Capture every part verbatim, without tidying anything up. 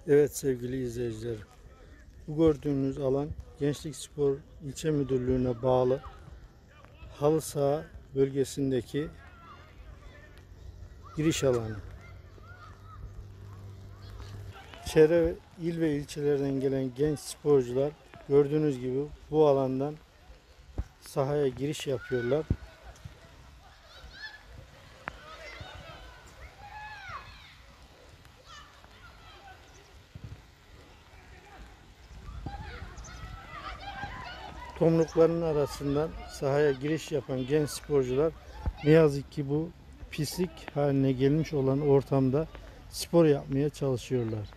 Evet sevgili izleyiciler, bu gördüğünüz alan Gençlik Spor İlçe Müdürlüğü'ne bağlı halı saha bölgesindeki giriş alanı. Çevre il ve ilçelerden gelen genç sporcular gördüğünüz gibi bu alandan sahaya giriş yapıyorlar. Tomrukların arasından sahaya giriş yapan genç sporcular ne yazık ki bu pislik haline gelmiş olan ortamda spor yapmaya çalışıyorlar.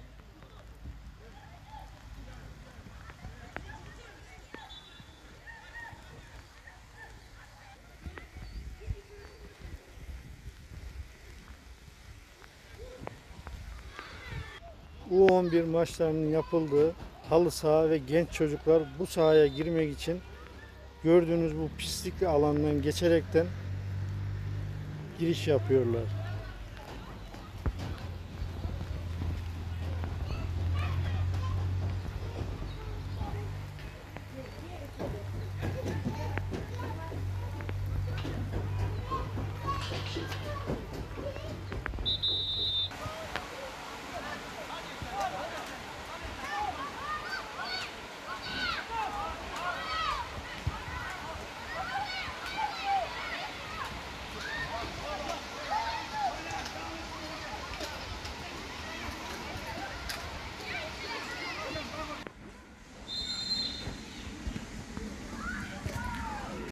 U on bir maçlarının yapıldığı halı saha ve genç çocuklar bu sahaya girmek için gördüğünüz bu pislikli alandan geçerekten giriş yapıyorlar.